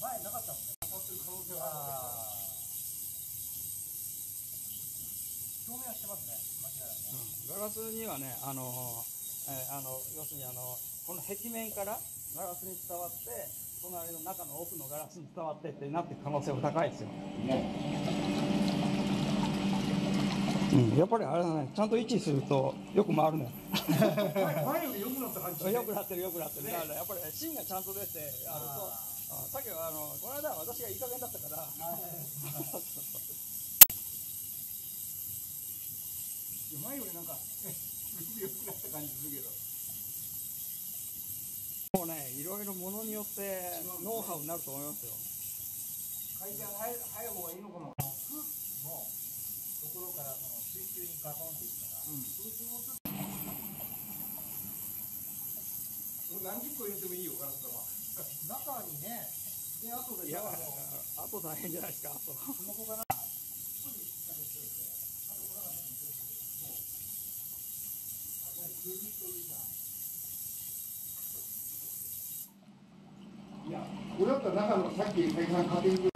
前なかったもんね。当たってる可能性はある。表明はしてますね。間違いないね。 ガラスにはね、要するにこの壁面からガラスに伝わって、隣の中の奥のガラスに伝わってってなっていく可能性も高いですよ。やっぱりあれだね、ちゃんと位置するとよく回るね。 前より良くなった感じ。 よくなってるよくなってる。だからやっぱり芯がちゃんと出て、さっきはこの間は私がいい加減だったから。 前よりなんか良くなった感じするけど。 もうね、いろいろものによってノウハウになると思いますよ。 回転早い方がいいのかも。空気のところから水中にガトンっていくから、そうするともう何十個入れてもいいよ、ガラス玉。中にね、で後であと大変じゃないですか。スマホかな。 いや、これだったら中のさっき、さん勝手に